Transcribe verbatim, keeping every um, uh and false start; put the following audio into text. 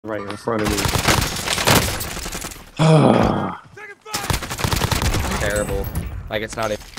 right in front of me. Terrible. Like it's not a